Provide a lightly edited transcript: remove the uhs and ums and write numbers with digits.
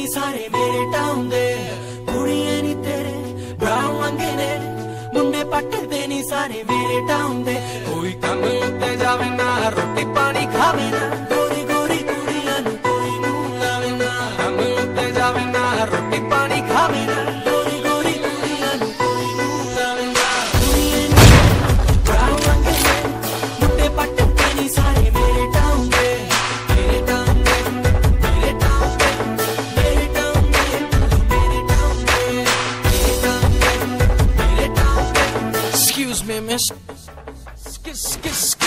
सारे मेरे टाउन दे कुड़ियां नी तेरे ब्राउन रंगे ने मुंडे पटदे नी सारे मेरे टाउन दे कोई कम उत्ते जावे ना रोटी पानी खावे ना गोरी गोरी कुड़ियां नू कोई मुंह लावे ना कम उत्ते जावे ना रोटी पानी खावे ना गोरी गोरी कुड़ियां नू कोई मुंह लावे ना कुड़ियां नी ब्राउन रंगे ने मुंडे पटदे नी सारे मेरे टाउन दे मेरे टाउन दे मेरे टाउन दे मेरे टाउन दे मेरे टाउन दे मेरे टाउन दे मेरे टाउन दे Excuse me, miss.